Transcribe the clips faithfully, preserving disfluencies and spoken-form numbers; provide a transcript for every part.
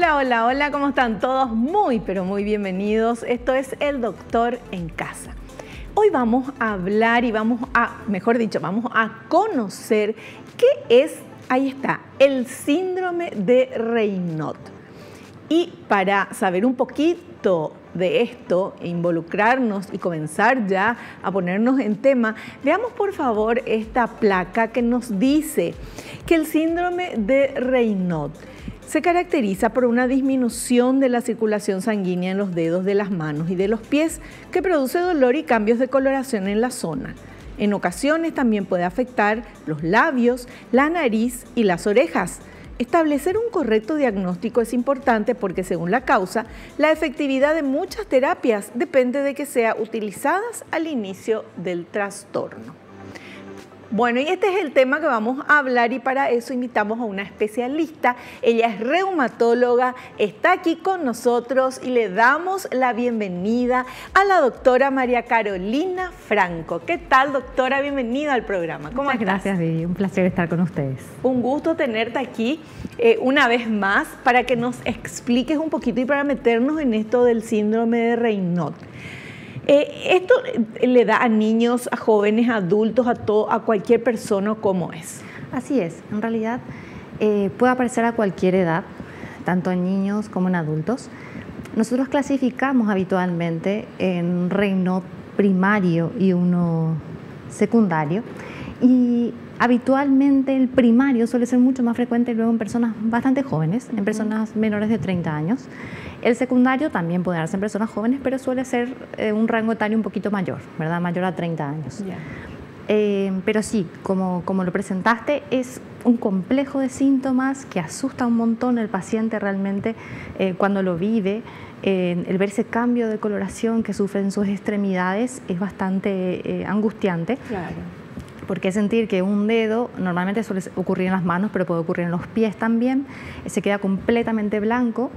Hola, hola, hola, ¿cómo están todos? Muy, pero muy bienvenidos. Esto es El Doctor en Casa. Hoy vamos a hablar y vamos a, mejor dicho, vamos a conocer qué es, ahí está, el síndrome de Raynaud. Y para saber un poquito de esto, involucrarnos y comenzar ya a ponernos en tema, veamos por favor esta placa que nos dice que el síndrome de Raynaud se caracteriza por una disminución de la circulación sanguínea en los dedos de las manos y de los pies que produce dolor y cambios de coloración en la zona. En ocasiones también puede afectar los labios, la nariz y las orejas. Establecer un correcto diagnóstico es importante porque, según la causa, la efectividad de muchas terapias depende de que sean utilizadas al inicio del trastorno. Bueno, y este es el tema que vamos a hablar y para eso invitamos a una especialista. Ella es reumatóloga, está aquí con nosotros y le damos la bienvenida a la doctora María Carolina Franco. ¿Qué tal, doctora? Bienvenida al programa. ¿Cómo Muchas estás? Gracias, Vivi. Un placer estar con ustedes. Un gusto tenerte aquí eh, una vez más para que nos expliques un poquito y para meternos en esto del síndrome de Raynaud. Eh, ¿Esto le da a niños, a jóvenes, a adultos, a, todo, a cualquier persona? ¿Cómo es? Así es. En realidad eh, puede aparecer a cualquier edad, tanto en niños como en adultos. Nosotros clasificamos habitualmente en Raynaud primario y uno secundario. Y habitualmente el primario suele ser mucho más frecuente luego en personas bastante jóvenes, en personas menores de treinta años. El secundario también puede darse en personas jóvenes, pero suele ser eh, un rango etario un poquito mayor, ¿verdad? Mayor a treinta años. Yeah. Eh, pero sí, como, como lo presentaste, es un complejo de síntomas que asusta un montón al paciente realmente eh, cuando lo vive. Eh, el ver ese cambio de coloración que sufre en sus extremidades es bastante eh, angustiante. Claro. Porque sentir que un dedo, normalmente suele ocurrir en las manos, pero puede ocurrir en los pies también, se queda completamente blanco,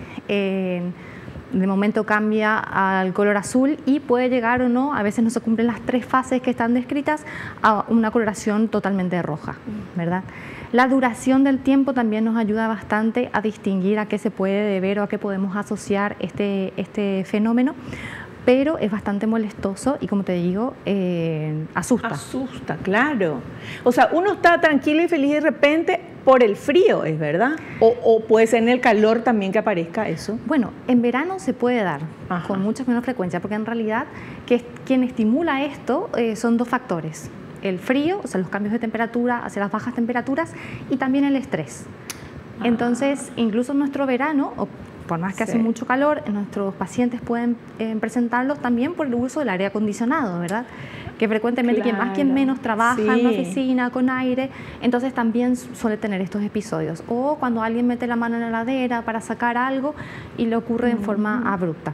eh, de momento cambia al color azul y puede llegar o no, a veces no se cumplen las tres fases que están descritas, a una coloración totalmente roja, ¿verdad? La duración del tiempo también nos ayuda bastante a distinguir a qué se puede deber o a qué podemos asociar este, este fenómeno, pero es bastante molestoso y, como te digo, eh, asusta. Asusta, claro. O sea, uno está tranquilo y feliz de repente por el frío, ¿es verdad? O, o puede ser en el calor también que aparezca eso. Bueno, en verano se puede dar. Ajá. Con mucha menos frecuencia, porque en realidad que, quien estimula esto eh, son dos factores. El frío, o sea, los cambios de temperatura hacia las bajas temperaturas, y también el estrés. Ajá. Entonces, incluso en nuestro verano, o por más que sí. hace mucho calor, nuestros pacientes pueden eh, presentarlos también por el uso del aire acondicionado, ¿verdad? Que frecuentemente claro. quien más, quien menos trabaja sí. en una oficina con aire, entonces también suele tener estos episodios. O cuando alguien mete la mano en la heladera para sacar algo y le ocurre mm. en forma abrupta.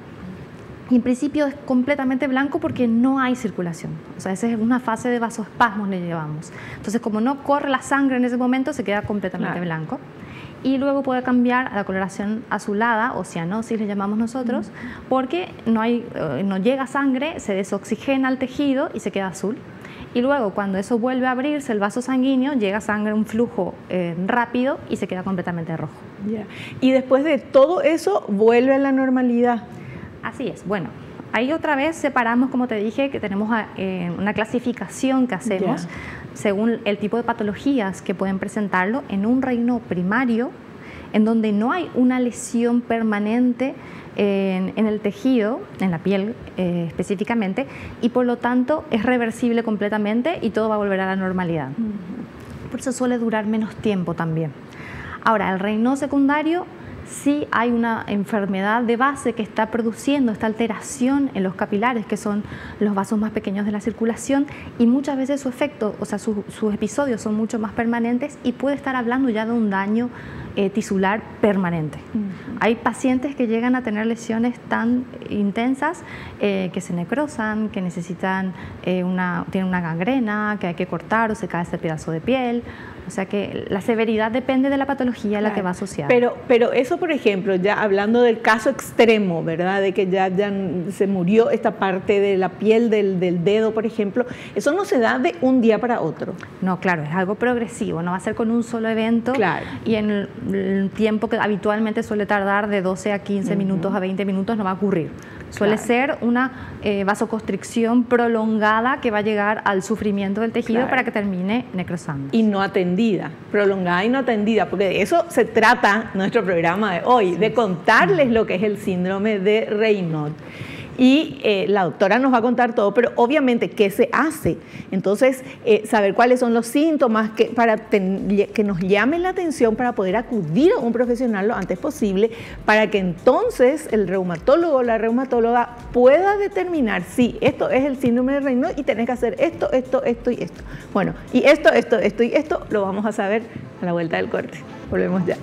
Y en principio es completamente blanco porque no hay circulación. O sea, esa es una fase de vasoespasmos le llevamos. Entonces, como no corre la sangre en ese momento, se queda completamente claro. blanco. Y luego puede cambiar a la coloración azulada o cianosis le llamamos nosotros, uh-huh. porque no, hay, no llega sangre, se desoxigena el tejido y se queda azul. Y luego cuando eso vuelve a abrirse el vaso sanguíneo, llega sangre, un flujo eh, rápido y se queda completamente rojo. Yeah. Y después de todo eso vuelve a la normalidad. Así es. Bueno, ahí otra vez separamos, como te dije, que tenemos eh, una clasificación que hacemos yeah. según el tipo de patologías que pueden presentarlo en un Raynaud primario, en donde no hay una lesión permanente en, en el tejido, en la piel eh, específicamente, y por lo tanto es reversible completamente y todo va a volver a la normalidad. Uh-huh. Por eso suele durar menos tiempo también. Ahora, el Raynaud secundario, sí hay una enfermedad de base que está produciendo esta alteración en los capilares, que son los vasos más pequeños de la circulación, y muchas veces su efecto, o sea, su, sus episodios son mucho más permanentes y puede estar hablando ya de un daño eh, tisular permanente. Uh-huh. Hay pacientes que llegan a tener lesiones tan intensas eh, que se necrosan, que necesitan eh, una, tienen una gangrena, que hay que cortar o se cae ese pedazo de piel. O sea que la severidad depende de la patología a la claro. que va asociada. Pero, pero eso, por ejemplo, ya hablando del caso extremo, ¿verdad? De que ya, ya se murió esta parte de la piel del, del dedo, por ejemplo, eso no se da de un día para otro. No, claro, es algo progresivo, no va a ser con un solo evento. Claro. Y en el tiempo que habitualmente suele tardar de doce a quince uh-huh. minutos a veinte minutos no va a ocurrir. Suele claro. ser una eh, vasoconstricción prolongada que va a llegar al sufrimiento del tejido claro. para que termine necrosando. Y no atendida, prolongada y no atendida, porque de eso se trata nuestro programa de hoy, sí. de contarles uh-huh. lo que es el síndrome de Raynaud. Y eh, la doctora nos va a contar todo, pero obviamente, ¿qué se hace? Entonces, eh, saber cuáles son los síntomas que, para ten, que nos llamen la atención para poder acudir a un profesional lo antes posible, para que entonces el reumatólogo o la reumatóloga pueda determinar si esto es el síndrome de Raynaud y tenés que hacer esto, esto, esto y esto. Bueno, y esto, esto, esto y esto lo vamos a saber a la vuelta del corte. Volvemos ya.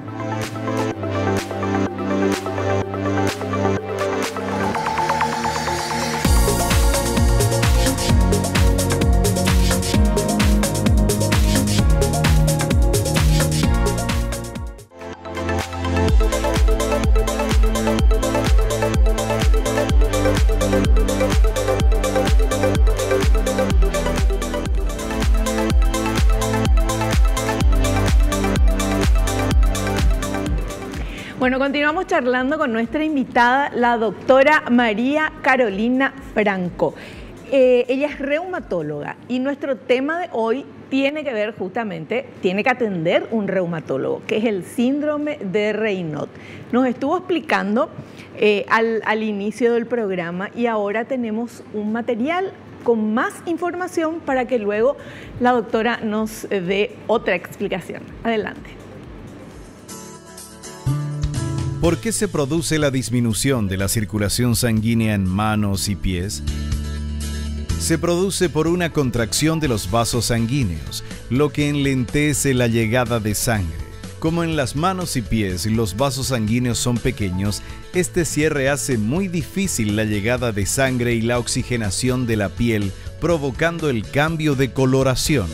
Bueno, continuamos charlando con nuestra invitada, la doctora María Carolina Franco. Eh, ella es reumatóloga y nuestro tema de hoy tiene que ver justamente, tiene que atender un reumatólogo, que es el síndrome de Raynaud. Nos estuvo explicando eh, al, al inicio del programa y ahora tenemos un material con más información para que luego la doctora nos dé otra explicación. Adelante. ¿Por qué se produce la disminución de la circulación sanguínea en manos y pies? Se produce por una contracción de los vasos sanguíneos, lo que enlentece la llegada de sangre. Como en las manos y pies los vasos sanguíneos son pequeños, este cierre hace muy difícil la llegada de sangre y la oxigenación de la piel, provocando el cambio de coloración.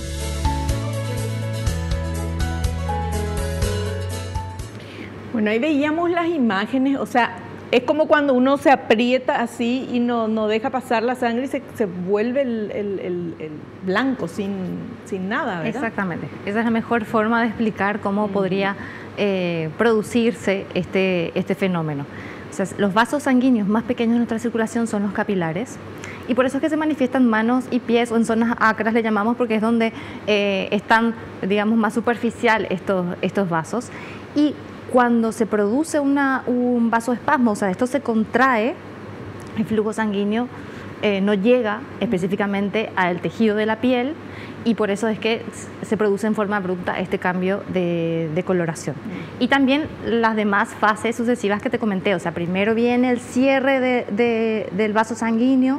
Bueno, ahí veíamos las imágenes, o sea, es como cuando uno se aprieta así y no, no deja pasar la sangre y se, se vuelve el, el, el, el blanco sin, sin nada, ¿verdad? Exactamente. Esa es la mejor forma de explicar cómo mm. podría eh, producirse este, este fenómeno. O sea, los vasos sanguíneos más pequeños de nuestra circulación son los capilares y por eso es que se manifiestan manos y pies o en zonas acras le llamamos porque es donde eh, están, digamos, más superficial estos, estos vasos. Y cuando se produce una, un vasoespasmo, o sea, esto se contrae, el flujo sanguíneo eh, no llega específicamente al tejido de la piel y por eso es que se produce en forma abrupta este cambio de, de coloración. Y también las demás fases sucesivas que te comenté, o sea, primero viene el cierre de, de, del vaso sanguíneo,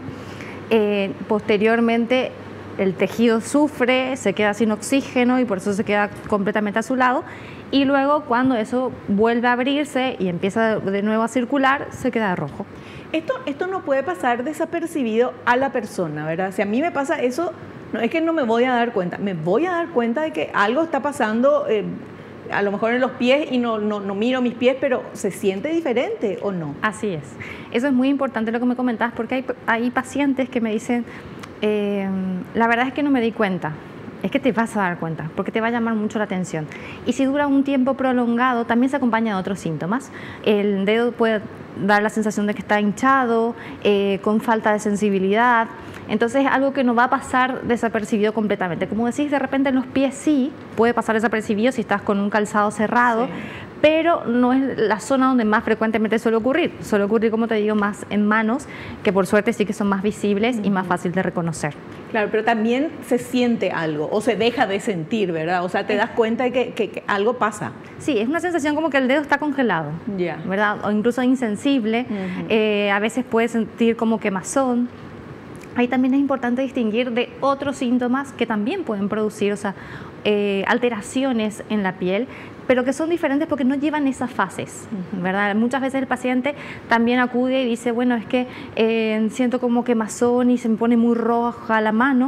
eh, posteriormente el tejido sufre, se queda sin oxígeno y por eso se queda completamente azulado. Y luego cuando eso vuelve a abrirse y empieza de nuevo a circular, se queda rojo. Esto, esto no puede pasar desapercibido a la persona, ¿verdad? Si a mí me pasa eso, no es que no me voy a dar cuenta, me voy a dar cuenta de que algo está pasando, eh, a lo mejor en los pies y no, no, no miro mis pies, pero ¿se siente diferente o no? Así es. Eso es muy importante lo que me comentabas, porque hay, hay pacientes que me dicen, eh, la verdad es que no me di cuenta. Es que te vas a dar cuenta, porque te va a llamar mucho la atención. Y si dura un tiempo prolongado, también se acompaña de otros síntomas. El dedo puede dar la sensación de que está hinchado, eh, con falta de sensibilidad. Entonces es algo que no va a pasar desapercibido completamente. Como decís, de repente en los pies sí puede pasar desapercibido si estás con un calzado cerrado, sí. Pero no es la zona donde más frecuentemente suele ocurrir. Suele ocurrir, como te digo, más en manos, que por suerte sí que son más visibles y más fácil de reconocer. Claro, pero también se siente algo o se deja de sentir, ¿verdad? O sea, te das cuenta de que, que, que algo pasa. Sí, es una sensación como que el dedo está congelado, yeah. ¿verdad? O incluso insensible. Uh-huh. eh, a veces puedes sentir como quemazón. Ahí también es importante distinguir de otros síntomas que también pueden producir, o sea, eh, alteraciones en la piel, pero que son diferentes porque no llevan esas fases, ¿verdad? Muchas veces el paciente también acude y dice, bueno, es que eh, siento como quemazón y se me pone muy roja la mano,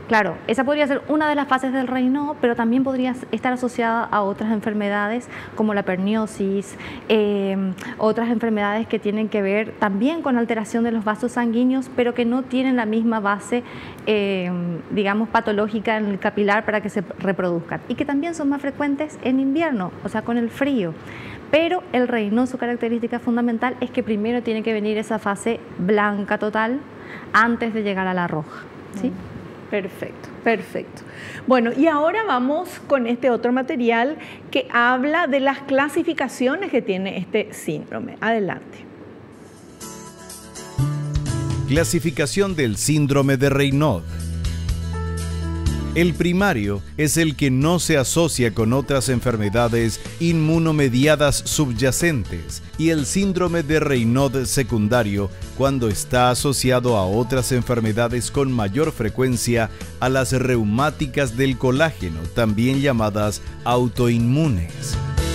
Claro, esa podría ser una de las fases del Raynaud, pero también podría estar asociada a otras enfermedades como la perniosis, eh, otras enfermedades que tienen que ver también con alteración de los vasos sanguíneos, pero que no tienen la misma base, eh, digamos, patológica en el capilar para que se reproduzcan y que también son más frecuentes en invierno, o sea, con el frío. Pero el Raynaud, su característica fundamental es que primero tiene que venir esa fase blanca total antes de llegar a la roja, ¿sí? Perfecto, perfecto. Bueno, y ahora vamos con este otro material que habla de las clasificaciones que tiene este síndrome. Adelante. Clasificación del síndrome de Raynaud. El primario es el que no se asocia con otras enfermedades inmunomediadas subyacentes y el síndrome de Raynaud secundario cuando está asociado a otras enfermedades con mayor frecuencia a las reumáticas del colágeno, también llamadas autoinmunes.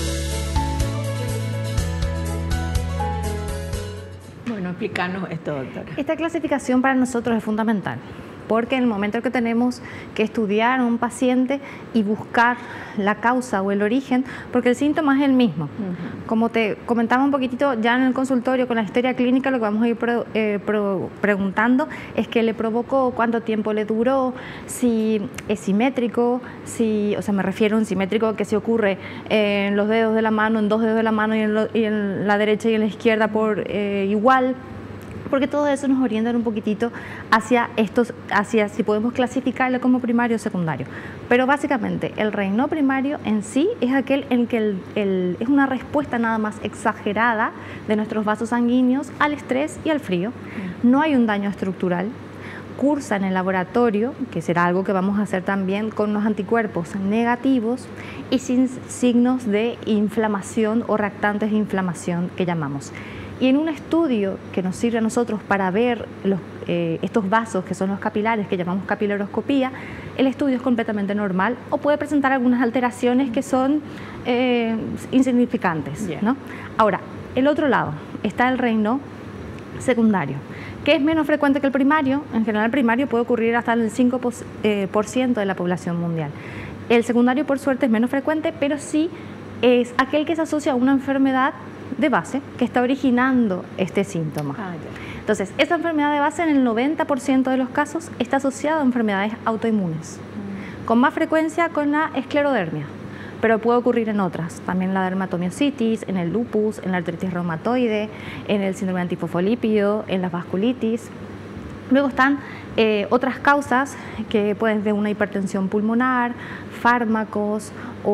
Bueno, explícanos esto, doctora. Esta clasificación para nosotros es fundamental, porque en el momento que tenemos que estudiar a un paciente y buscar la causa o el origen, porque el síntoma es el mismo. Uh-huh. Como te comentaba un poquitito ya en el consultorio con la historia clínica, lo que vamos a ir pro, eh, pro, preguntando es qué le provocó, cuánto tiempo le duró, si es simétrico, si, o sea, me refiero a un simétrico que se ocurre en los dedos de la mano, en dos dedos de la mano y en, lo, y en la derecha y en la izquierda por eh, igual, porque todo eso nos orienta un poquitito hacia estos, hacia si podemos clasificarlo como primario o secundario. Pero básicamente el Raynaud primario en sí es aquel en que el, el, es una respuesta nada más exagerada de nuestros vasos sanguíneos al estrés y al frío. No hay un daño estructural. Cursa en el laboratorio, que será algo que vamos a hacer también con los anticuerpos negativos y sin signos de inflamación o reactantes de inflamación que llamamos. Y en un estudio que nos sirve a nosotros para ver los, eh, estos vasos, que son los capilares, que llamamos capilaroscopía, el estudio es completamente normal o puede presentar algunas alteraciones que son eh, insignificantes, yeah. ¿no? Ahora, el otro lado está el Raynaud secundario, que es menos frecuente que el primario. En general, el primario puede ocurrir hasta el cinco por ciento de la población mundial. El secundario, por suerte, es menos frecuente, pero sí es aquel que se asocia a una enfermedad de base que está originando este síntoma. Ah, yeah. Entonces, esta enfermedad de base en el noventa por ciento de los casos está asociada a enfermedades autoinmunes, mm. con más frecuencia con la esclerodermia, pero puede ocurrir en otras, también la dermatomiositis, en el lupus, en la artritis reumatoide, en el síndrome antifosfolípido, en la vasculitis. Luego están eh, otras causas que pueden ser una hipertensión pulmonar, fármacos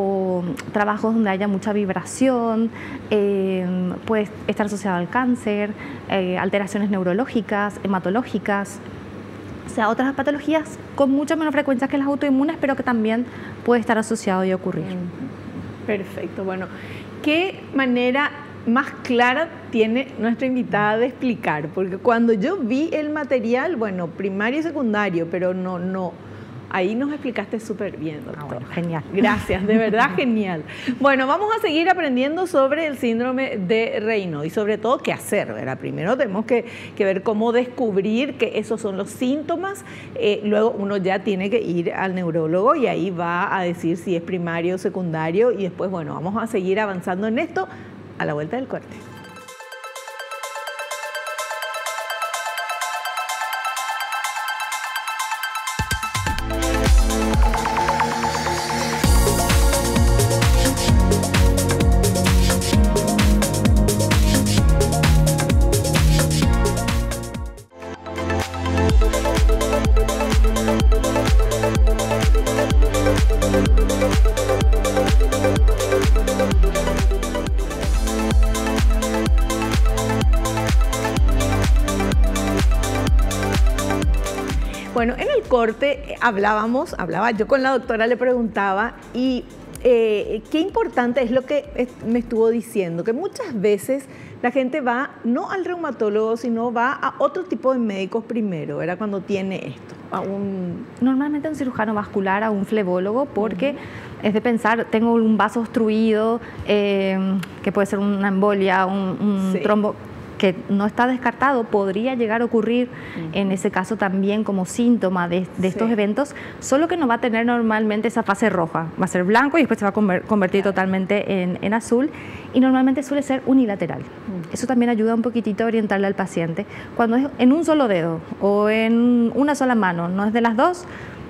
o trabajos donde haya mucha vibración, eh, puede estar asociado al cáncer, eh, alteraciones neurológicas, hematológicas, o sea, otras patologías con mucha menos frecuencia que las autoinmunes, pero que también puede estar asociado y ocurrir. Perfecto, bueno, ¿qué manera más clara tiene nuestra invitada de explicar? Porque cuando yo vi el material, bueno, primario y secundario, pero no, no, ahí nos explicaste súper bien, doctor. Ah, bueno, genial. Gracias, de verdad genial. Bueno, vamos a seguir aprendiendo sobre el síndrome de Raynaud y sobre todo qué hacer, ¿verdad? Primero tenemos que, que ver cómo descubrir que esos son los síntomas, eh, luego uno ya tiene que ir al neurólogo y ahí va a decir si es primario o secundario y después, bueno, vamos a seguir avanzando en esto a la vuelta del corte. Bueno, en el corte hablábamos, hablaba yo con la doctora, le preguntaba y eh, qué importante es lo que me estuvo diciendo, que muchas veces la gente va no al reumatólogo, sino va a otro tipo de médicos primero, ¿verdad? Cuando tiene esto. A un... Normalmente a un cirujano vascular, a un flebólogo, porque uh-huh. es de pensar, tengo un vaso obstruido, eh, que puede ser una embolia, un, un sí. trombo, que no está descartado, podría llegar a ocurrir uh-huh. en ese caso también como síntoma de, de estos sí. eventos, solo que no va a tener normalmente esa fase roja, va a ser blanco y después se va a conver convertir claro. totalmente en, en azul, y normalmente suele ser unilateral. Uh-huh. Eso también ayuda un poquitito a orientarle al paciente. Cuando es en un solo dedo o en una sola mano, no es de las dos,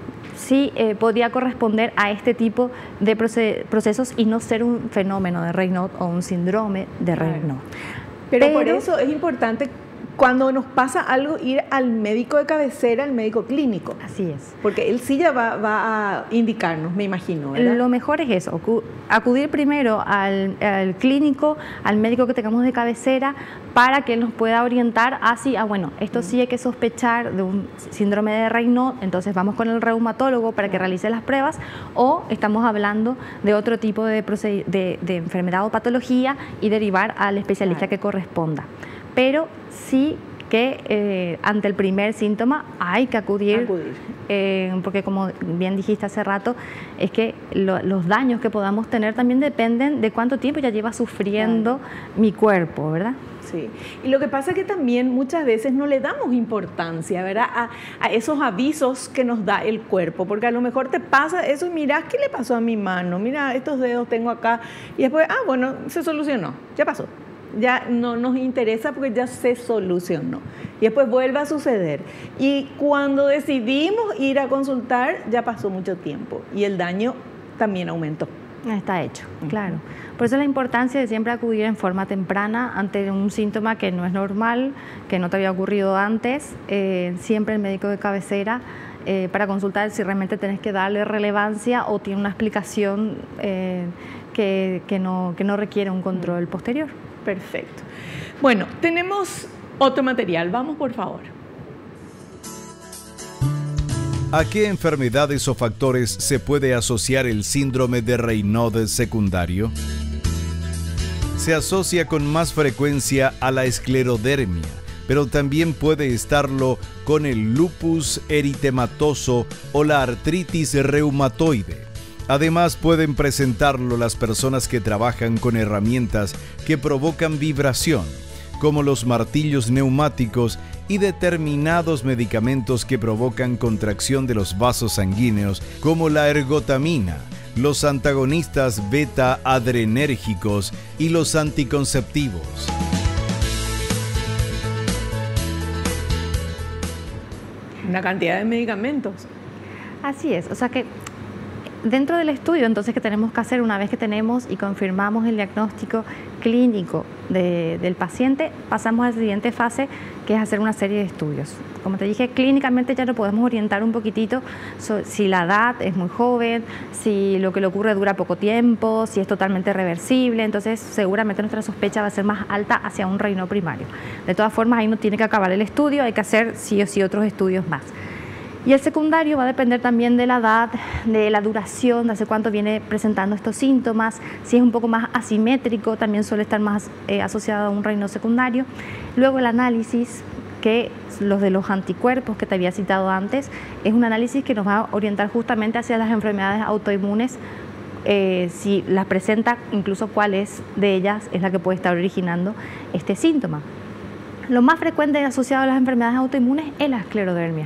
sí eh, podría corresponder a este tipo de procesos y no ser un fenómeno de Raynaud o un síndrome de Raynaud. Pero, Pero por eso es importante, cuando nos pasa algo, ir al médico de cabecera, al médico clínico. Así es. Porque él sí ya va, va a indicarnos, me imagino, ¿verdad? Lo mejor es eso, acudir primero al, al clínico, al médico que tengamos de cabecera, para que él nos pueda orientar hacia, ah, bueno, esto sí hay que sospechar de un síndrome de Raynaud, entonces vamos con el reumatólogo para que realice las pruebas, o estamos hablando de otro tipo de, de, de enfermedad o patología y derivar al especialista claro. que corresponda. Pero sí que eh, ante el primer síntoma hay que acudir, acudir. Eh, porque como bien dijiste hace rato, es que lo, los daños que podamos tener también dependen de cuánto tiempo ya lleva sufriendo claro. mi cuerpo, ¿verdad? Sí, y lo que pasa es que también muchas veces no le damos importancia, ¿verdad?, a, a esos avisos que nos da el cuerpo, porque a lo mejor te pasa eso y mirás qué le pasó a mi mano, mira estos dedos tengo acá, y después, ah, bueno, se solucionó, ya pasó. Ya no nos interesa porque ya se solucionó y después vuelve a suceder, y cuando decidimos ir a consultar ya pasó mucho tiempo y el daño también aumentó. Está hecho, uh-huh. claro. Por eso la importancia de siempre acudir en forma temprana ante un síntoma que no es normal, que no te había ocurrido antes, eh, siempre el médico de cabecera eh, para consultar si realmente tenés que darle relevancia o tiene una explicación eh, que, que, no, que no requiere un control posterior. Perfecto. Bueno, tenemos otro material. Vamos, por favor. ¿A qué enfermedades o factores se puede asociar el síndrome de Raynaud secundario? Se asocia con más frecuencia a la esclerodermia, pero también puede estarlo con el lupus eritematoso o la artritis reumatoide. Además, pueden presentarlo las personas que trabajan con herramientas que provocan vibración, como los martillos neumáticos y determinados medicamentos que provocan contracción de los vasos sanguíneos, como la ergotamina, los antagonistas beta-adrenérgicos y los anticonceptivos. Una cantidad de medicamentos. Así es, o sea que dentro del estudio entonces que tenemos que hacer una vez que tenemos y confirmamos el diagnóstico clínico de, del paciente, pasamos a la siguiente fase, que es hacer una serie de estudios. Como te dije, clínicamente ya lo podemos orientar un poquitito, so, si la edad es muy joven, si lo que le ocurre dura poco tiempo, si es totalmente reversible, entonces seguramente nuestra sospecha va a ser más alta hacia un Raynaud primario. De todas formas, ahí no tiene que acabar el estudio, hay que hacer sí o sí otros estudios más. Y el secundario va a depender también de la edad, de la duración, de hace cuánto viene presentando estos síntomas. Si es un poco más asimétrico, también suele estar más eh, asociado a un Raynaud secundario. Luego el análisis, que los de los anticuerpos que te había citado antes, es un análisis que nos va a orientar justamente hacia las enfermedades autoinmunes, eh, si las presenta, incluso cuál es de ellas es la que puede estar originando este síntoma. Lo más frecuente asociado a las enfermedades autoinmunes es la esclerodermia.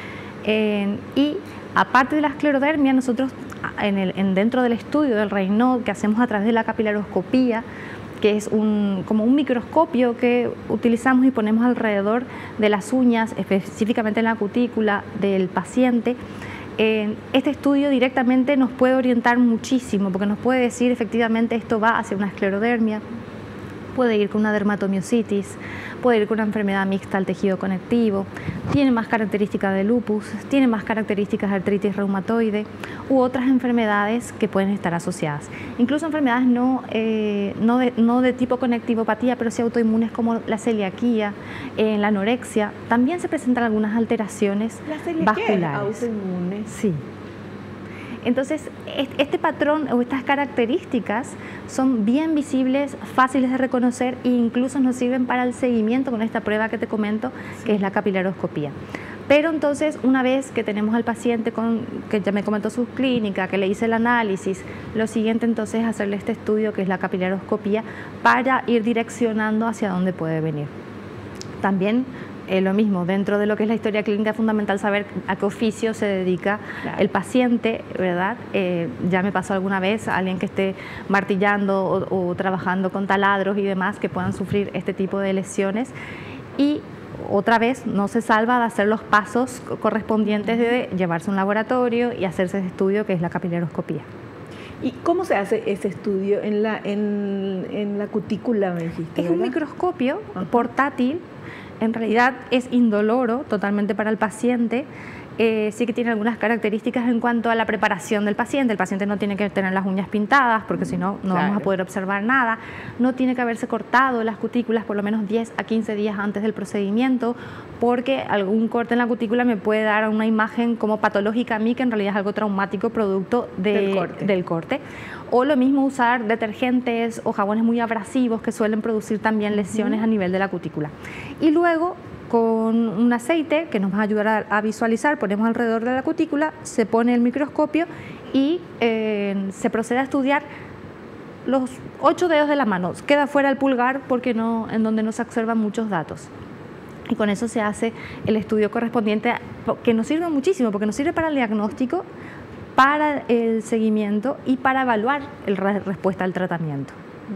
Eh, y aparte de la esclerodermia, nosotros en el, en dentro del estudio del Raynaud que hacemos a través de la capilaroscopía, que es un, como un microscopio que utilizamos y ponemos alrededor de las uñas, específicamente en la cutícula del paciente, eh, este estudio directamente nos puede orientar muchísimo, porque nos puede decir efectivamente esto va hacia una esclerodermia, puede ir con una dermatomiositis, puede ir con una enfermedad mixta al tejido conectivo, tiene más características de lupus, tiene más características de artritis reumatoide u otras enfermedades que pueden estar asociadas. Incluso enfermedades no, eh, no, de, no de tipo conectivopatía, pero sí autoinmunes como la celiaquía, eh, la anorexia. También se presentan algunas alteraciones ¿La celiaquía vasculares. Es autoinmune? Sí. Entonces, este patrón o estas características son bien visibles, fáciles de reconocer e incluso nos sirven para el seguimiento con esta prueba que te comento, sí, que es la capilaroscopía. Pero entonces, una vez que tenemos al paciente con, que ya me comentó su clínica, que le hice el análisis, lo siguiente entonces es hacerle este estudio que es la capilaroscopía para ir direccionando hacia dónde puede venir. También eh, lo mismo, dentro de lo que es la historia clínica es fundamental saber a qué oficio se dedica claro. el paciente, ¿verdad? Eh, ya me pasó alguna vez a alguien que esté martillando o, o trabajando con taladros y demás que puedan sufrir este tipo de lesiones. Y otra vez no se salva de hacer los pasos correspondientes de llevarse a un laboratorio y hacerse ese estudio que es la capilaroscopía. ¿Y cómo se hace ese estudio en la, en, en la cutícula, me dijiste? Es ¿verdad? Un microscopio Ajá. portátil, en realidad es indoloro totalmente para el paciente. Eh, sí que tiene algunas características en cuanto a la preparación del paciente. El paciente no tiene que tener las uñas pintadas porque si no, no claro. vamos a poder observar nada. No tiene que haberse cortado las cutículas por lo menos diez a quince días antes del procedimiento porque algún corte en la cutícula me puede dar una imagen como patológica a mí que en realidad es algo traumático producto de, del, corte. del corte. O lo mismo usar detergentes o jabones muy abrasivos que suelen producir también lesiones uh-huh. a nivel de la cutícula. Y luego con un aceite que nos va a ayudar a, a visualizar, ponemos alrededor de la cutícula, se pone el microscopio y eh, se procede a estudiar los ocho dedos de la mano. Queda fuera el pulgar porque no, en donde no se observan muchos datos. Y con eso se hace el estudio correspondiente que nos sirve muchísimo, porque nos sirve para el diagnóstico, para el seguimiento y para evaluar la respuesta al tratamiento.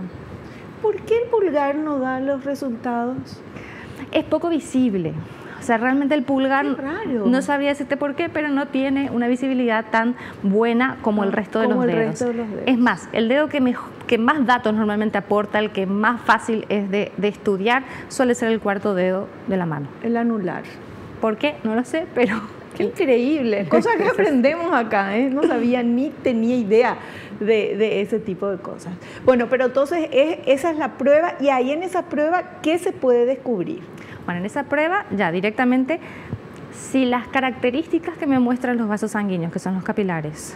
¿Por qué el pulgar no da los resultados? Es poco visible, o sea, realmente el pulgar, no sabría decirte por qué, pero no tiene una visibilidad tan buena como el resto, de, como los el dedos. resto de los dedos. Es más, el dedo que, mejor, que más datos normalmente aporta, el que más fácil es de, de estudiar, suele ser el cuarto dedo de la mano. El anular. ¿Por qué? No lo sé, pero... ¡Qué increíble! Cosas que aprendemos acá, ¿eh? No sabía ni tenía idea de, de ese tipo de cosas. Bueno, pero entonces es, esa es la prueba y ahí en esa prueba, ¿qué se puede descubrir? Bueno, en esa prueba ya directamente, si las características que me muestran los vasos sanguíneos, que son los capilares,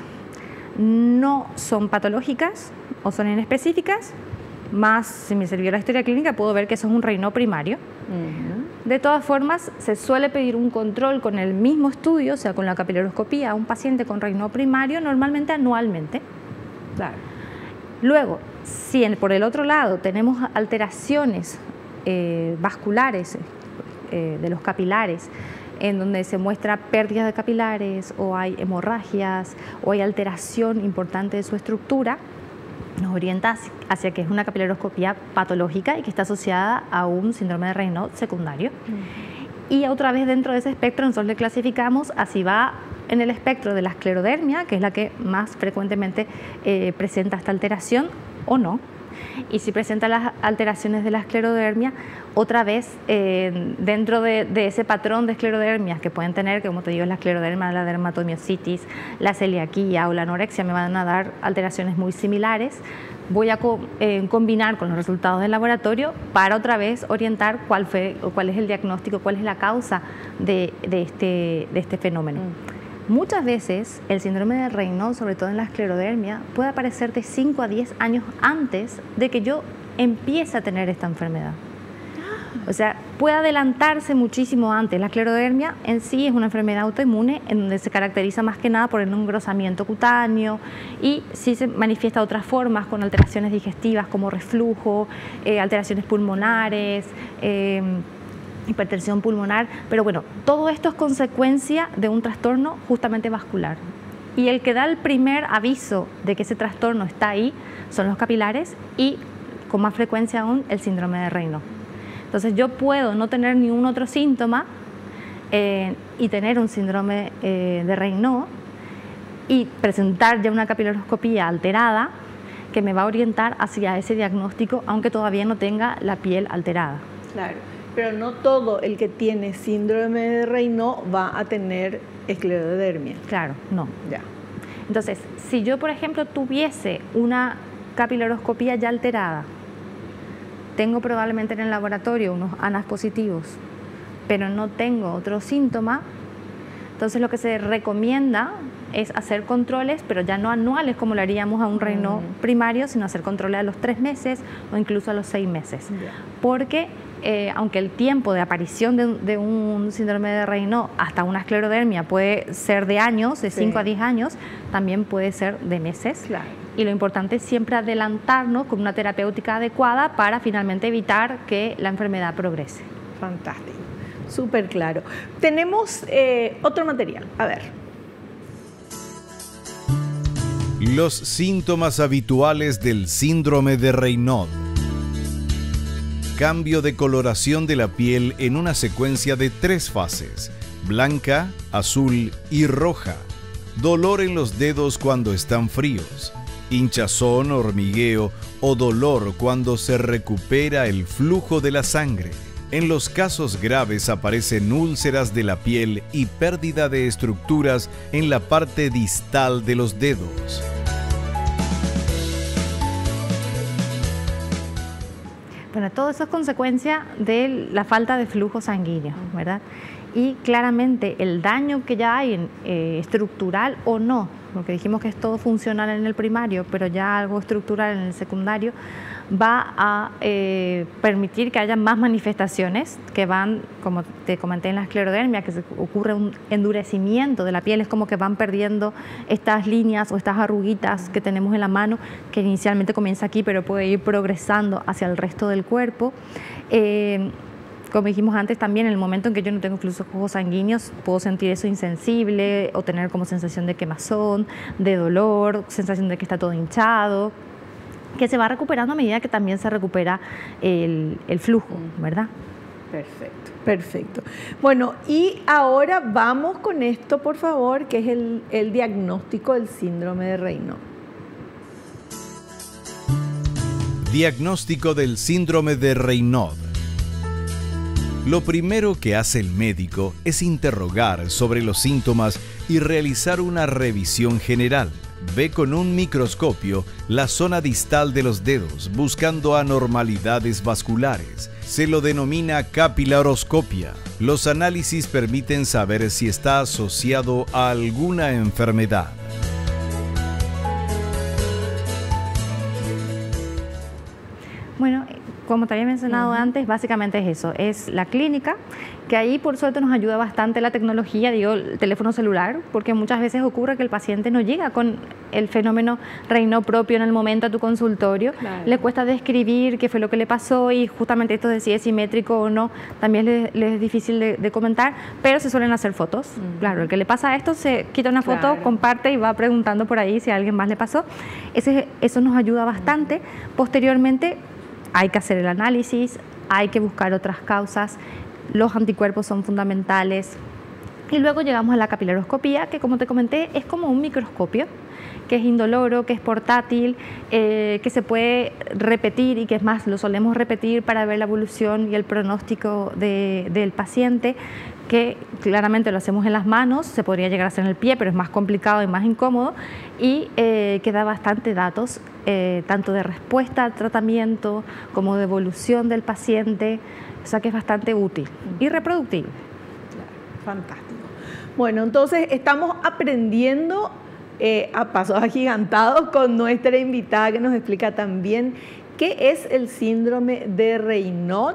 no son patológicas o son inespecíficas, más si me sirvió la historia clínica puedo ver que eso es un Raynaud primario. Uh-huh. De todas formas, se suele pedir un control con el mismo estudio, o sea, con la capilaroscopía a un paciente con Raynaud primario, normalmente anualmente. Claro. Luego, si en, por el otro lado tenemos alteraciones eh, vasculares eh, de los capilares, en donde se muestra pérdida de capilares o hay hemorragias o hay alteración importante de su estructura, nos orienta hacia que es una capilaroscopía patológica y que está asociada a un síndrome de Raynaud secundario. Mm. Y otra vez dentro de ese espectro nosotros le clasificamos así va en el espectro de la esclerodermia, que es la que más frecuentemente eh, presenta esta alteración o no. Y si presenta las alteraciones de la esclerodermia, otra vez eh, dentro de, de ese patrón de esclerodermias que pueden tener, que como te digo, la esclerodermia, la dermatomiositis, la celiaquía o la anorexia, me van a dar alteraciones muy similares. Voy a co eh, combinar con los resultados del laboratorio para otra vez orientar cuál, fue, o cuál es el diagnóstico, cuál es la causa de, de, este, de este fenómeno. Mm. Muchas veces el síndrome de Raynaud, sobre todo en la esclerodermia, puede aparecer de cinco a diez años antes de que yo empiece a tener esta enfermedad. O sea, puede adelantarse muchísimo antes. La esclerodermia en sí es una enfermedad autoinmune en donde se caracteriza más que nada por el engrosamiento cutáneo y sí se manifiesta de otras formas con alteraciones digestivas como reflujo, eh, alteraciones pulmonares, eh, hipertensión pulmonar, pero bueno, todo esto es consecuencia de un trastorno justamente vascular. Y el que da el primer aviso de que ese trastorno está ahí son los capilares y, con más frecuencia aún, el síndrome de Raynaud. Entonces yo puedo no tener ningún otro síntoma eh, y tener un síndrome eh, de Raynaud y presentar ya una capilaroscopía alterada que me va a orientar hacia ese diagnóstico, aunque todavía no tenga la piel alterada. Claro. Pero no todo el que tiene síndrome de Raynaud va a tener esclerodermia. Claro, no. Ya. Entonces, si yo, por ejemplo, tuviese una capilaroscopía ya alterada, tengo probablemente en el laboratorio unos ANAS positivos, pero no tengo otro síntoma, entonces lo que se recomienda es hacer controles, pero ya no anuales como lo haríamos a un Raynaud mm. primario, sino hacer controles a los tres meses o incluso a los seis meses. Yeah. Porque eh, aunque el tiempo de aparición de, de un síndrome de Raynaud hasta una esclerodermia puede ser de años, de cinco sí. a diez años, también puede ser de meses. Claro. Y lo importante es siempre adelantarnos con una terapéutica adecuada para finalmente evitar que la enfermedad progrese. fantástico, súper claro. Tenemos eh, otro material, a ver. Los síntomas habituales del síndrome de Raynaud. Cambio de coloración de la piel en una secuencia de tres fases: blanca, azul y roja. Dolor en los dedos cuando están fríos. Hinchazón, hormigueo o dolor cuando se recupera el flujo de la sangre. En los casos graves aparecen úlceras de la piel y pérdida de estructuras en la parte distal de los dedos. Bueno, todo eso es consecuencia de la falta de flujo sanguíneo, ¿verdad? Y claramente el daño que ya hay, en, eh, estructural o no, porque dijimos que es todo funcional en el primario, pero ya algo estructural en el secundario, va a eh, permitir que haya más manifestaciones que van, como te comenté en la esclerodermia, que se ocurre un endurecimiento de la piel, es como que van perdiendo estas líneas o estas arruguitas que tenemos en la mano, que inicialmente comienza aquí, pero puede ir progresando hacia el resto del cuerpo. Eh, Como dijimos antes, también en el momento en que yo no tengo flujos sanguíneos, puedo sentir eso insensible o tener como sensación de quemazón, de dolor, sensación de que está todo hinchado, que se va recuperando a medida que también se recupera el, el flujo, ¿verdad? Perfecto, perfecto. Bueno, y ahora vamos con esto, por favor, que es el, el diagnóstico del síndrome de Raynaud. Diagnóstico del síndrome de Raynaud. Lo primero que hace el médico es interrogar sobre los síntomas y realizar una revisión general. Ve con un microscopio la zona distal de los dedos buscando anormalidades vasculares. Se lo denomina capilaroscopia. Los análisis permiten saber si está asociado a alguna enfermedad. Bueno, como te había mencionado uh-huh. antes, básicamente es eso, es la clínica, que ahí por suerte nos ayuda bastante la tecnología, digo, el teléfono celular, porque muchas veces ocurre que el paciente no llega con el fenómeno Raynaud propio en el momento a tu consultorio, claro. Le cuesta describir qué fue lo que le pasó y justamente esto de si es simétrico o no, también le, le es difícil de, de comentar, pero se suelen hacer fotos, uh-huh. Claro, el que le pasa esto se quita una foto, claro. Comparte y va preguntando por ahí si a alguien más le pasó, Ese, eso nos ayuda bastante. Uh-huh. Posteriormente, hay que hacer el análisis, hay que buscar otras causas, los anticuerpos son fundamentales y luego llegamos a la capilaroscopía, que como te comenté es como un microscopio, que es indoloro, que es portátil, eh, que se puede repetir y que es más, lo solemos repetir para ver la evolución y el pronóstico de, del paciente, que claramente lo hacemos en las manos, se podría llegar a hacer en el pie, pero es más complicado y más incómodo, y eh, que da bastante datos, eh, tanto de respuesta al tratamiento como de evolución del paciente, o sea que es bastante útil y reproductible. Fantástico. Bueno, entonces estamos aprendiendo eh, a pasos agigantados con nuestra invitada que nos explica también qué es el síndrome de Raynaud,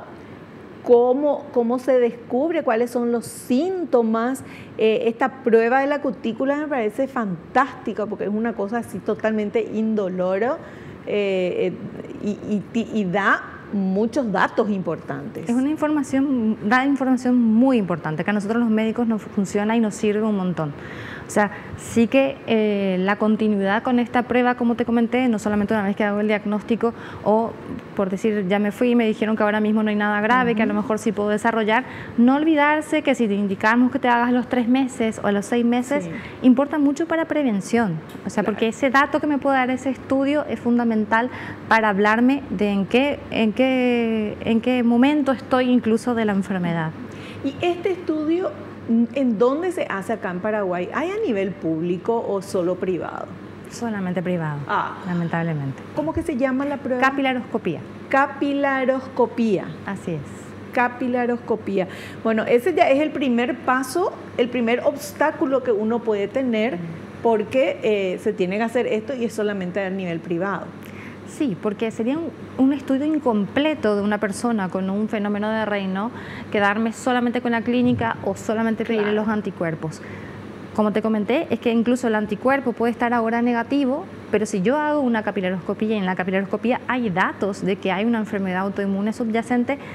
Cómo, cómo se descubre, cuáles son los síntomas. Eh, esta prueba de la cutícula me parece fantástica porque es una cosa así totalmente indoloro eh, y, y, y da muchos datos importantes. Es una información, da información muy importante que a nosotros los médicos nos funciona y nos sirve un montón. O sea, sí que eh, la continuidad con esta prueba, como te comenté, no solamente una vez que hago el diagnóstico o por decir, ya me fui y me dijeron que ahora mismo no hay nada grave, uh-huh. Que a lo mejor sí puedo desarrollar, no olvidarse que si te indicamos que te hagas a los tres meses o a los seis meses, sí. Importa mucho para prevención. O sea, claro. Porque ese dato que me puede dar ese estudio es fundamental para hablarme de en qué, en qué, en qué momento estoy incluso de la enfermedad. Y este estudio, ¿en dónde se hace acá en Paraguay? ¿Hay a nivel público o solo privado? Solamente privado, ah. Lamentablemente. ¿Cómo que se llama la prueba? Capilaroscopía. Capilaroscopía. Así es. Capilaroscopía. Bueno, ese ya es el primer paso, el primer obstáculo que uno puede tener porque eh, se tiene que hacer esto y es solamente a nivel privado. Sí, porque sería un, un estudio incompleto de una persona con un fenómeno de Raynaud quedarme solamente con la clínica o solamente pedirle claro. Los anticuerpos. Como te comenté, es que incluso el anticuerpo puede estar ahora negativo, pero si yo hago una capilaroscopía y en la capilaroscopía hay datos de que hay una enfermedad autoinmune subyacente,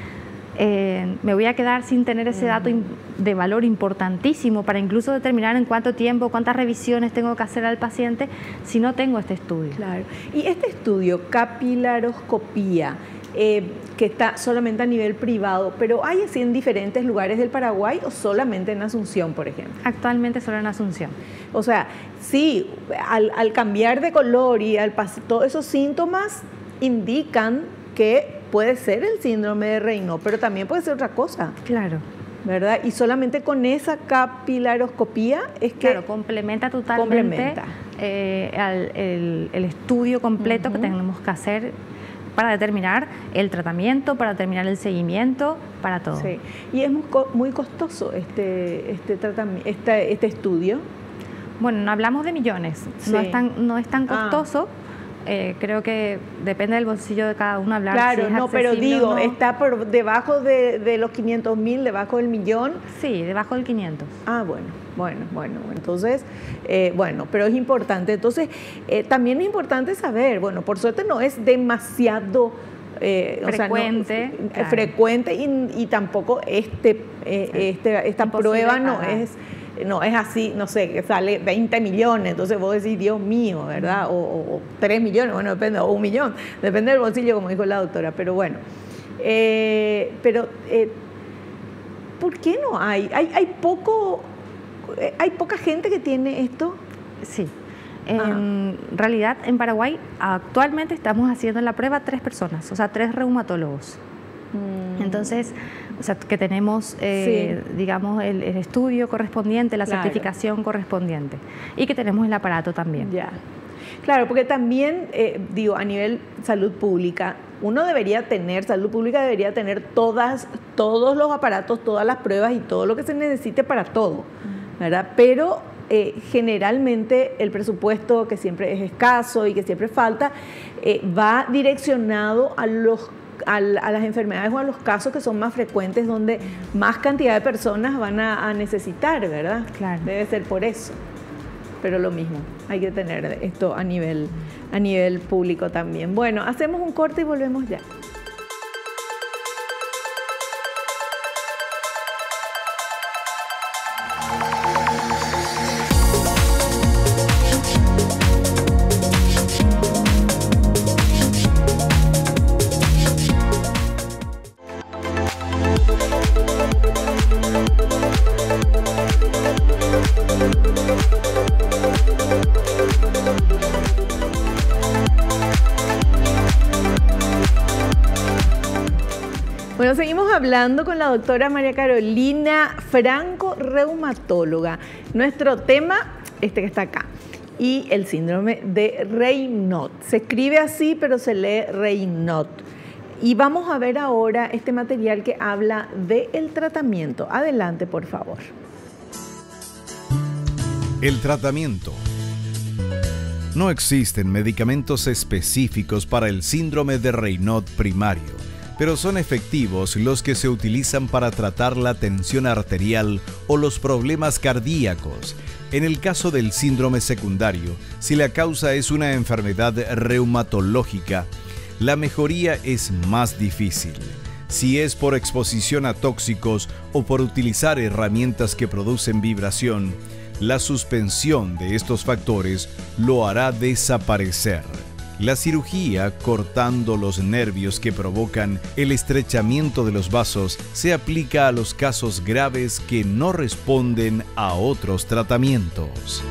eh, me voy a quedar sin tener ese dato de valor importantísimo para incluso determinar en cuánto tiempo, cuántas revisiones tengo que hacer al paciente si no tengo este estudio. Claro. Y este estudio, capilaroscopía, eh, que está solamente a nivel privado, pero ¿hay así en diferentes lugares del Paraguay o solamente en Asunción, por ejemplo? Actualmente solo en Asunción. O sea, sí, al, al cambiar de color y al todos esos síntomas indican que puede ser el síndrome de Raynaud, pero también puede ser otra cosa. Claro. ¿Verdad? Y solamente con esa capilaroscopía es que... Claro, complementa totalmente complementa. Eh, al, el, el estudio completo uh-huh. que tenemos que hacer para determinar el tratamiento, para determinar el seguimiento, para todo. Sí. Y es muy, muy costoso este, este, tratamiento, este, este estudio. Bueno, no hablamos de millones, sí. no, es tan, no es tan costoso. Ah. Eh, creo que depende del bolsillo de cada uno hablar. Claro, si es no, pero digo, no. ¿está por debajo de, de los quinientos mil, debajo del millón? Sí, debajo del quinientos. Ah, bueno, bueno, bueno. Entonces, eh, bueno, pero es importante. Entonces, eh, también es importante saber, bueno, por suerte no es demasiado... Eh, frecuente. O sea, no, claro. frecuente y, y tampoco este, eh, este, esta prueba no es... No, es así, no sé, que sale veinte millones, entonces vos decís, Dios mío, ¿verdad? O, o, o tres millones, bueno, depende, o un millón, depende del bolsillo, como dijo la doctora, pero bueno. Eh, pero, eh, ¿por qué no hay? ¿Hay, hay, poco, eh, ¿Hay poca gente que tiene esto? Sí. En ah. realidad, en Paraguay, actualmente estamos haciendo la prueba tres personas, o sea, tres reumatólogos. Mm. Entonces, o sea, que tenemos, eh, sí. digamos, el, el estudio correspondiente, la claro. certificación correspondiente y que tenemos el aparato también. Ya. Claro, porque también, eh, digo, a nivel salud pública, uno debería tener, salud pública debería tener todas, todos los aparatos, todas las pruebas y todo lo que se necesite para todo, ¿verdad? Pero eh, generalmente el presupuesto, que siempre es escaso y que siempre falta, eh, va direccionado a los A, a las enfermedades o a los casos que son más frecuentes, donde más cantidad de personas van a, a necesitar, ¿verdad? Claro. Debe ser por eso. Pero lo mismo, hay que tener esto a nivel, a nivel público también. Bueno, hacemos un corte y volvemos ya. Bueno, seguimos hablando con la doctora María Carolina Franco, reumatóloga. Nuestro tema, este que está acá, y el síndrome de Raynaud. Se escribe así, pero se lee Raynaud. Y vamos a ver ahora este material que habla del tratamiento. Adelante, por favor. El tratamiento. No existen medicamentos específicos para el síndrome de Raynaud primario, pero son efectivos los que se utilizan para tratar la tensión arterial o los problemas cardíacos. En el caso del síndrome secundario, si la causa es una enfermedad reumatológica, la mejoría es más difícil. Si es por exposición a tóxicos o por utilizar herramientas que producen vibración, la suspensión de estos factores lo hará desaparecer. La cirugía, cortando los nervios que provocan el estrechamiento de los vasos, se aplica a los casos graves que no responden a otros tratamientos.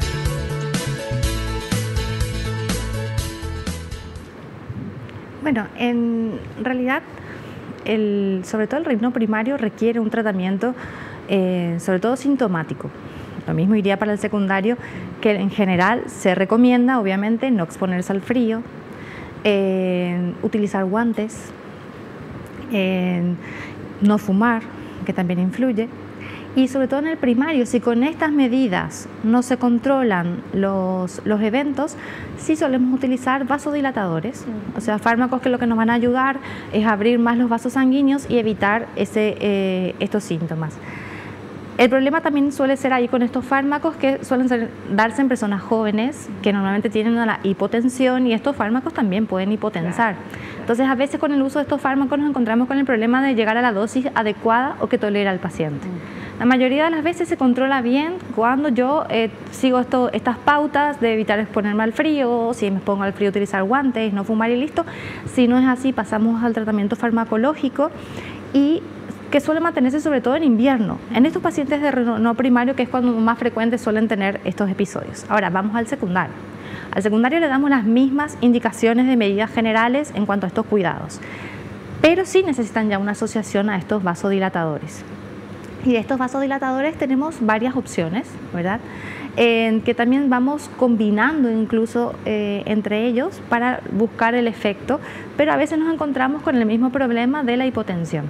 Bueno, en realidad, el, sobre todo el Raynaud primario requiere un tratamiento, eh, sobre todo sintomático. Lo mismo iría para el secundario, que en general se recomienda, obviamente, no exponerse al frío, eh, utilizar guantes, eh, no fumar, que también influye. Y sobre todo en el primario, si con estas medidas no se controlan los, los eventos, sí solemos utilizar vasodilatadores, o sea, fármacos que lo que nos van a ayudar es abrir más los vasos sanguíneos y evitar ese, eh, estos síntomas. El problema también suele ser ahí con estos fármacos que suelen ser, darse en personas jóvenes que normalmente tienen la hipotensión y estos fármacos también pueden hipotensar. Entonces a veces con el uso de estos fármacos nos encontramos con el problema de llegar a la dosis adecuada o que tolera el paciente. La mayoría de las veces se controla bien cuando yo eh, sigo esto, estas pautas de evitar exponerme al frío, si me pongo al frío utilizar guantes, no fumar y listo. Si no es así, pasamos al tratamiento farmacológico y que suele mantenerse sobre todo en invierno, en estos pacientes de no primario, que es cuando más frecuentes suelen tener estos episodios. Ahora vamos al secundario. Al secundario le damos las mismas indicaciones de medidas generales en cuanto a estos cuidados, pero sí necesitan ya una asociación a estos vasodilatadores. Y de estos vasodilatadores tenemos varias opciones, ¿verdad? En que también vamos combinando incluso eh, entre ellos para buscar el efecto, pero a veces nos encontramos con el mismo problema de la hipotensión.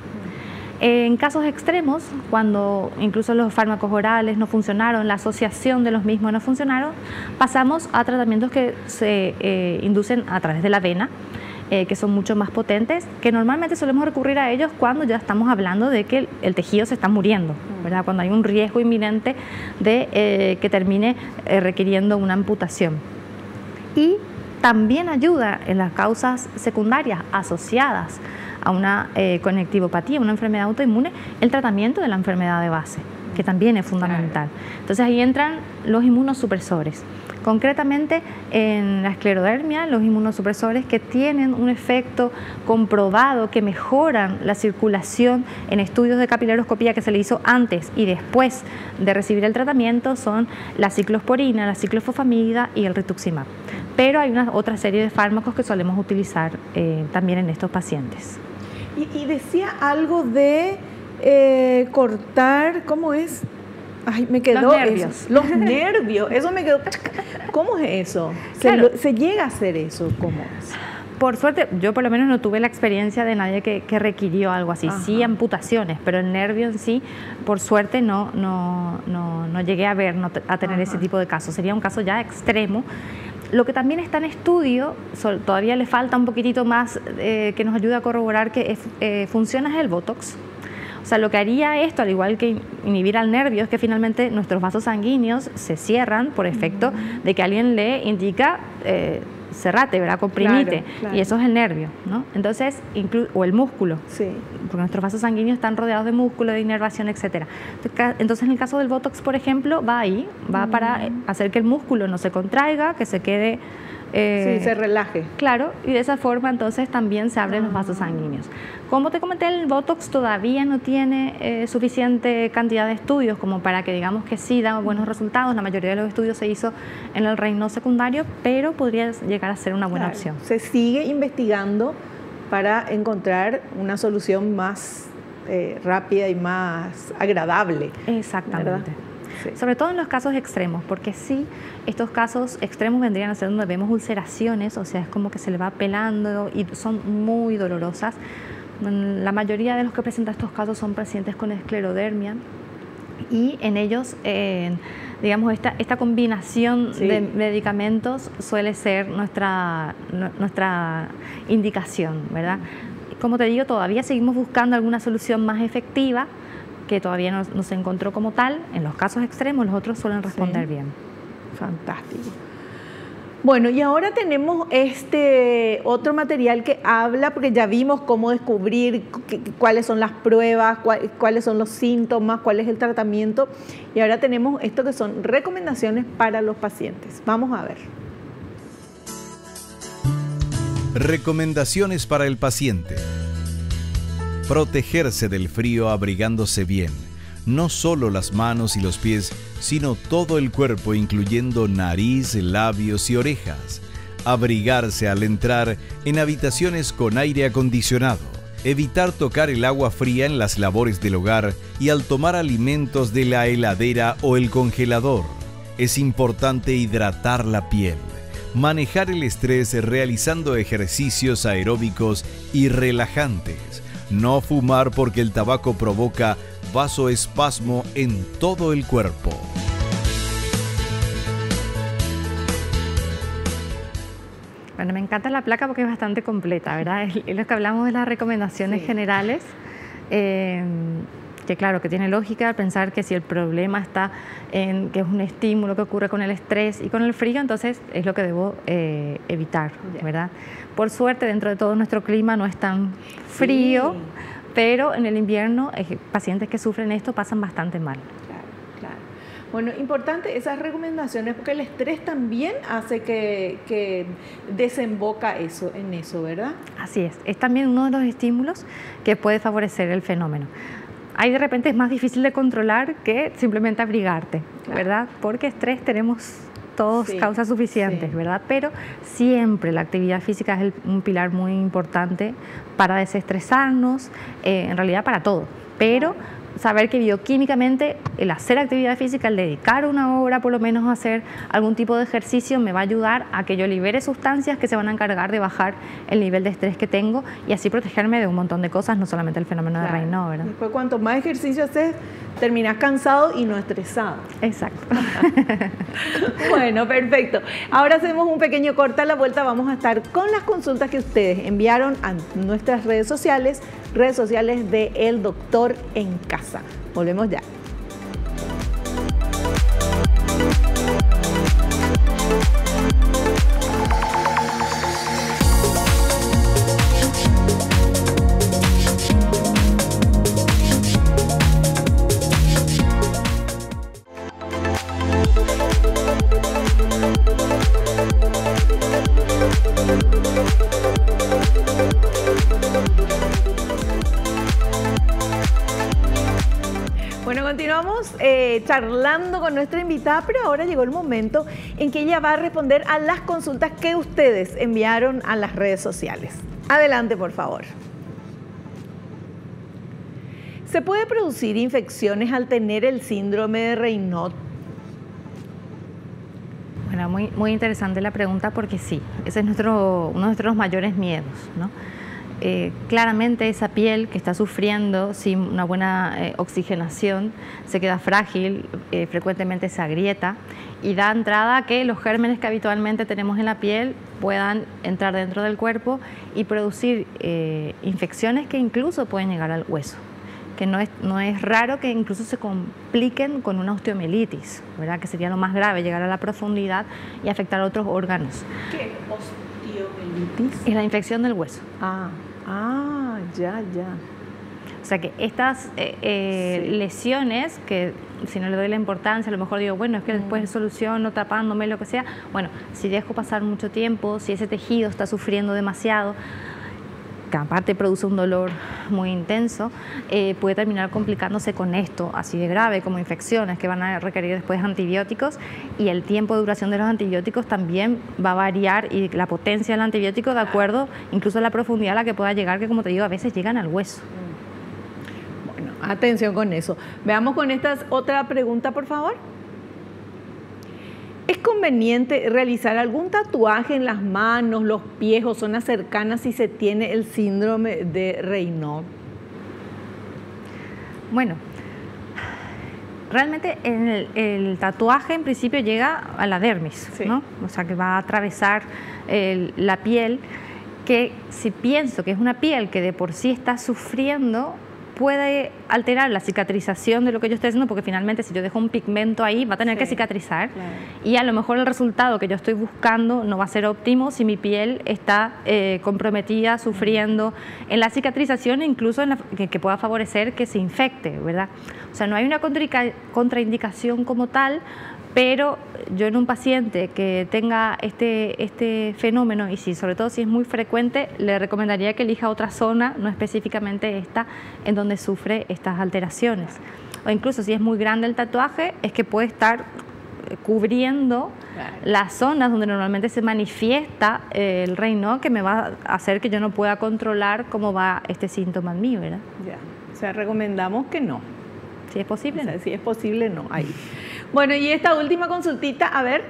En casos extremos, cuando incluso los fármacos orales no funcionaron, la asociación de los mismos no funcionaron, pasamos a tratamientos que se eh, inducen a través de la vena, eh, que son mucho más potentes, que normalmente solemos recurrir a ellos cuando ya estamos hablando de que el, el tejido se está muriendo, ¿verdad? Cuando hay un riesgo inminente de eh, que termine eh, requiriendo una amputación. Y también ayuda en las causas secundarias asociadas a una eh, conectivopatía, una enfermedad autoinmune, el tratamiento de la enfermedad de base, que también es fundamental. Entonces ahí entran los inmunosupresores. Concretamente en la esclerodermia, los inmunosupresores que tienen un efecto comprobado, que mejoran la circulación en estudios de capilaroscopía que se le hizo antes y después de recibir el tratamiento, son la ciclosporina, la ciclofosfamida y el rituximab. Pero hay una otra serie de fármacos que solemos utilizar eh, también en estos pacientes. Y, y decía algo de eh, cortar, ¿cómo es? Ay, me quedó los nervios. Eso. Los nervios, eso me quedó. ¿Cómo es eso? ¿Se, Claro. lo, ¿Se llega a hacer eso? ¿Cómo es? Por suerte, yo por lo menos no tuve la experiencia de nadie que, que requirió algo así. Ajá. Sí, amputaciones, pero el nervio en sí, por suerte, no, no, no, no llegué a ver, no, a tener Ajá. ese tipo de casos. Sería un caso ya extremo. Lo que también está en estudio, todavía le falta un poquitito más eh, que nos ayude a corroborar que es, eh, funciona es el Botox. O sea, lo que haría esto, al igual que inhibir al nervio, es que finalmente nuestros vasos sanguíneos se cierran por efecto uh-huh. de que alguien le indica eh, cerrate, ¿verdad? Comprimite, claro, claro. Y eso es el nervio, ¿no? Entonces, o el músculo, sí. Porque nuestros vasos sanguíneos están rodeados de músculo, de inervación, etcétera. Entonces, en el caso del Botox, por ejemplo, va ahí, va uh-huh. para hacer que el músculo no se contraiga, que se quede... Eh, sí, se relaje. Claro, y de esa forma entonces también se abren uh-huh. los vasos sanguíneos. Como te comenté, el Botox todavía no tiene eh, suficiente cantidad de estudios como para que digamos que sí da buenos resultados. La mayoría de los estudios se hizo en el reino secundario, pero podría llegar a ser una buena claro. opción. Se sigue investigando para encontrar una solución más eh, rápida y más agradable. Exactamente. ¿Verdad? Sí. Sobre todo en los casos extremos, porque sí, estos casos extremos vendrían a ser donde vemos ulceraciones, o sea, es como que se le va pelando y son muy dolorosas. La mayoría de los que presentan estos casos son pacientes con esclerodermia y en ellos, eh, digamos, esta, esta combinación sí. de medicamentos suele ser nuestra, nuestra indicación, ¿verdad? Como te digo, todavía seguimos buscando alguna solución más efectiva, que todavía no, no se encontró como tal. En los casos extremos los otros suelen responder sí. bien. Fantástico. Bueno, y ahora tenemos este otro material que habla, porque ya vimos cómo descubrir qué, cuáles son las pruebas, cuál, cuáles son los síntomas, cuál es el tratamiento, y ahora tenemos esto que son recomendaciones para los pacientes. Vamos a ver. Recomendaciones para el paciente. Protegerse del frío abrigándose bien, no solo las manos y los pies, sino todo el cuerpo, incluyendo nariz, labios y orejas. Abrigarse al entrar en habitaciones con aire acondicionado. Evitar tocar el agua fría en las labores del hogar y al tomar alimentos de la heladera o el congelador. Es importante hidratar la piel. Manejar el estrés realizando ejercicios aeróbicos y relajantes. No fumar porque el tabaco provoca vasoespasmo en todo el cuerpo. Bueno, me encanta la placa porque es bastante completa, ¿verdad? Es lo que hablamos de las recomendaciones sí. generales. Eh, que claro, que tiene lógica pensar que si el problema está en que es un estímulo que ocurre con el estrés y con el frío, entonces es lo que debo eh, evitar, yeah. ¿verdad? Por suerte, dentro de todo nuestro clima no es tan frío, sí. pero en el invierno, eh, pacientes que sufren esto pasan bastante mal. Claro, claro. Bueno, importante esas recomendaciones, porque el estrés también hace que, que desemboca eso, en eso, ¿verdad? Así es, es también uno de los estímulos que puede favorecer el fenómeno. Ahí de repente es más difícil de controlar que simplemente abrigarte, claro. ¿verdad? Porque estrés tenemos todos sí, causas suficientes, sí. ¿verdad? Pero siempre la actividad física es el, un pilar muy importante para desestresarnos, eh, en realidad para todo, pero claro. saber que bioquímicamente el hacer actividad física, el dedicar una hora por lo menos a hacer algún tipo de ejercicio me va a ayudar a que yo libere sustancias que se van a encargar de bajar el nivel de estrés que tengo y así protegerme de un montón de cosas, no solamente el fenómeno claro. de Raynaud, ¿verdad? Después cuanto más ejercicio haces, terminas cansado y no estresado. Exacto. Bueno, perfecto. Ahora hacemos un pequeño corte, a la vuelta vamos a estar con las consultas que ustedes enviaron a nuestras redes sociales, redes sociales de El Doctor en Casa. Volvemos ya. Bueno, continuamos eh, charlando con nuestra invitada, pero ahora llegó el momento en que ella va a responder a las consultas que ustedes enviaron a las redes sociales. Adelante, por favor. ¿Se puede producir infecciones al tener el síndrome de Raynaud? Bueno, muy, muy interesante la pregunta porque sí, ese es nuestro, uno de nuestros mayores miedos, ¿no? Eh, claramente esa piel que está sufriendo sin una buena eh, oxigenación se queda frágil, eh, frecuentemente se agrieta y da entrada a que los gérmenes que habitualmente tenemos en la piel puedan entrar dentro del cuerpo y producir eh, infecciones que incluso pueden llegar al hueso, que no es, no es raro que incluso se compliquen con una osteomielitis, ¿verdad? Que sería lo más grave, llegar a la profundidad y afectar a otros órganos. ¿Qué osteomielitis? Es la infección del hueso. Ah. Ah, ya, ya. O sea que estas eh, eh, sí. lesiones, que si no le doy la importancia, a lo mejor digo, bueno, es que después soluciono tapándome, lo que sea. Bueno, si dejo pasar mucho tiempo, si ese tejido está sufriendo demasiado, que aparte produce un dolor muy intenso, eh, puede terminar complicándose con esto, así de grave, como infecciones que van a requerir después antibióticos, y el tiempo de duración de los antibióticos también va a variar, y la potencia del antibiótico de acuerdo incluso a la profundidad a la que pueda llegar, que como te digo, a veces llegan al hueso. Bueno, atención con eso. Veamos con esta otra pregunta, por favor. ¿Es conveniente realizar algún tatuaje en las manos, los pies o zonas cercanas si se tiene el síndrome de Raynaud? Bueno, realmente en el, el tatuaje en principio llega a la dermis, sí. ¿no? O sea que va a atravesar el, la piel, que si pienso que es una piel que de por sí está sufriendo, puede alterar la cicatrización de lo que yo estoy haciendo, porque finalmente si yo dejo un pigmento ahí va a tener sí, que cicatrizar, claro. y a lo mejor el resultado que yo estoy buscando no va a ser óptimo si mi piel está eh, comprometida, sufriendo en la cicatrización e incluso en la, que, que pueda favorecer que se infecte, ¿verdad? O sea, no hay una contraindicación como tal, pero yo en un paciente que tenga este, este fenómeno, y si, sobre todo si es muy frecuente, le recomendaría que elija otra zona, no específicamente esta, en donde sufre estas alteraciones. O incluso si es muy grande el tatuaje, es que puede estar cubriendo claro. las zonas donde normalmente se manifiesta el Raynaud, que me va a hacer que yo no pueda controlar cómo va este síntoma en mí, ¿verdad? Ya, o sea, recomendamos que no. Si es posible, o sea, no. Si es posible, no. Ahí. Bueno, y esta última consultita, a ver.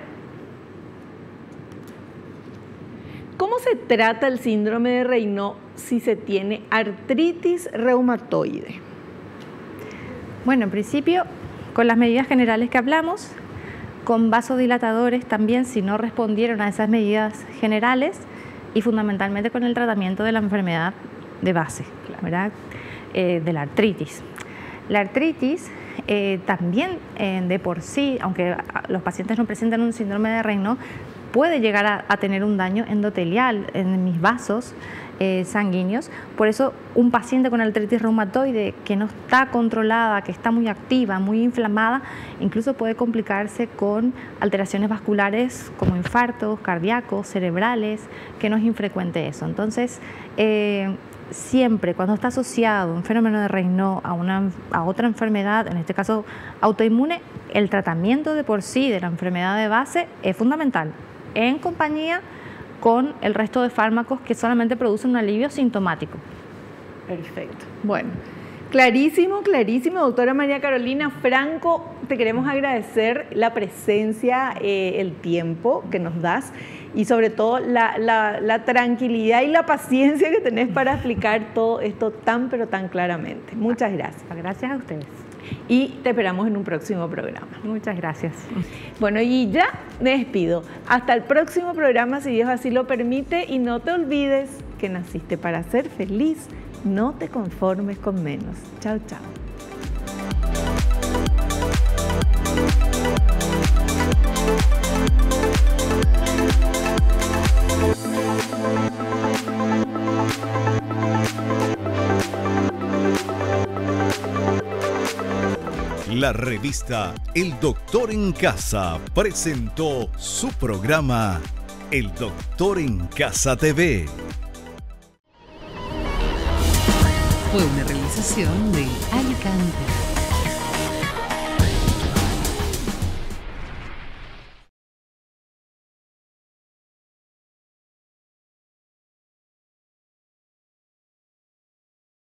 ¿Cómo se trata el síndrome de Raynaud si se tiene artritis reumatoide? Bueno, en principio, con las medidas generales que hablamos, con vasodilatadores también, si no respondieron a esas medidas generales, y fundamentalmente con el tratamiento de la enfermedad de base, claro. ¿verdad? Eh, de la artritis. La artritis eh, también eh, de por sí, aunque los pacientes no presentan un síndrome de Raynaud, puede llegar a, a tener un daño endotelial en mis vasos eh, sanguíneos. Por eso un paciente con artritis reumatoide que no está controlada, que está muy activa, muy inflamada, incluso puede complicarse con alteraciones vasculares como infartos cardíacos, cerebrales, que no es infrecuente eso. Entonces, eh, siempre cuando está asociado un fenómeno de Raynaud a, una, a otra enfermedad, en este caso autoinmune, el tratamiento de por sí de la enfermedad de base es fundamental, en compañía con el resto de fármacos que solamente producen un alivio sintomático. Perfecto. Bueno, clarísimo, clarísimo, doctora María Carolina Franco, te queremos agradecer la presencia, eh, el tiempo que nos das y sobre todo la, la, la tranquilidad y la paciencia que tenés para explicar todo esto tan pero tan claramente. Muchas gracias. Gracias a ustedes. Y te esperamos en un próximo programa. Muchas gracias. Bueno, y ya me despido. Hasta el próximo programa, si Dios así lo permite. Y no te olvides que naciste para ser feliz. No te conformes con menos. Chao, chao. La revista El Doctor en Casa presentó su programa El Doctor en Casa T V. Fue una realización de Alicante.